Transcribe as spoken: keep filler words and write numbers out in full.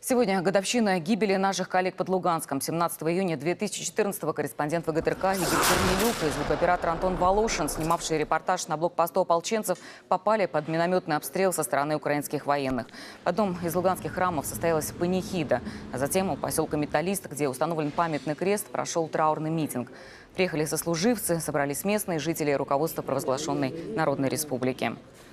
Сегодня годовщина гибели наших коллег под Луганском. семнадцатого июня две тысячи четырнадцатого корреспондент ВГТРК Игорь Корнелюк и звукооператор Антон Волошин, снимавшие репортаж на блокпосту ополченцев, попали под минометный обстрел со стороны украинских военных. В одном из луганских храмов состоялась панихида. А затем у поселка Металлист, где установлен памятный крест, прошел траурный митинг. Приехали сослуживцы, собрались местные жители и руководство провозглашенной Народной Республики.